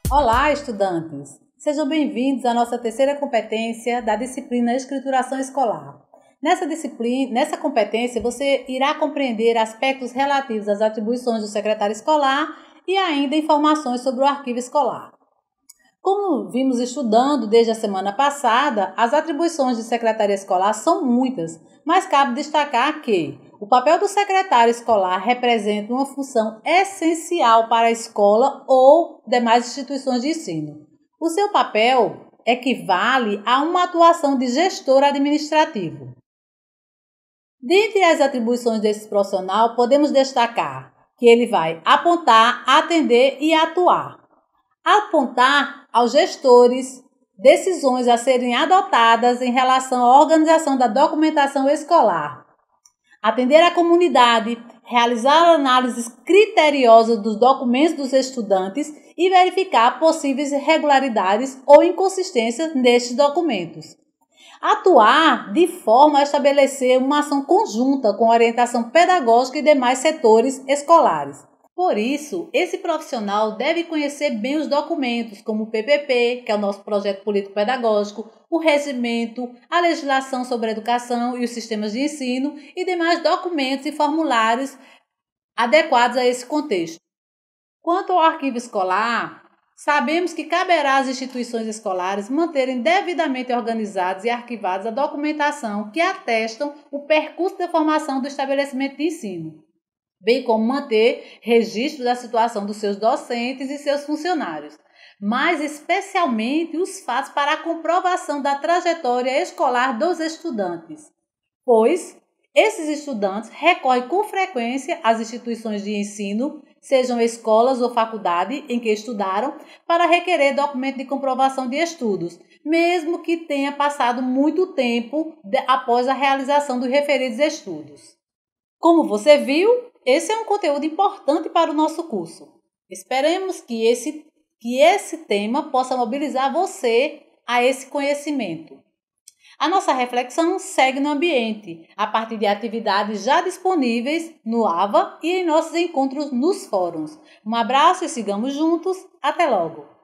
Olá, estudantes! Sejam bem-vindos à nossa terceira competência da disciplina Escrituração Escolar. Nessa competência, você irá compreender aspectos relativos às atribuições do secretário escolar e ainda informações sobre o arquivo escolar. Como vimos estudando desde a semana passada, as atribuições de secretaria escolar são muitas, mas cabe destacar que o papel do secretário escolar representa uma função essencial para a escola ou demais instituições de ensino. O seu papel equivale a uma atuação de gestor administrativo. Dentre as atribuições desse profissional, podemos destacar que ele vai apontar, atender e atuar. Apontar aos gestores decisões a serem adotadas em relação à organização da documentação escolar. Atender a comunidade, realizar análises criteriosas dos documentos dos estudantes e verificar possíveis irregularidades ou inconsistências nestes documentos. Atuar de forma a estabelecer uma ação conjunta com orientação pedagógica e demais setores escolares. Por isso, esse profissional deve conhecer bem os documentos, como o PPP, que é o nosso projeto político-pedagógico, o regimento, a legislação sobre a educação e os sistemas de ensino e demais documentos e formulários adequados a esse contexto. Quanto ao arquivo escolar, sabemos que caberá às instituições escolares manterem devidamente organizados e arquivados a documentação que atestam o percurso de formação do estabelecimento de ensino, bem como manter registro da situação dos seus docentes e seus funcionários, mas especialmente os fatos para a comprovação da trajetória escolar dos estudantes, pois esses estudantes recorrem com frequência às instituições de ensino, sejam escolas ou faculdade em que estudaram, para requerer documento de comprovação de estudos, mesmo que tenha passado muito tempo após a realização dos referidos estudos. Como você viu, esse é um conteúdo importante para o nosso curso. Esperemos que esse tema possa mobilizar você a esse conhecimento. A nossa reflexão segue no ambiente, a partir de atividades já disponíveis no AVA e em nossos encontros nos fóruns. Um abraço e sigamos juntos. Até logo!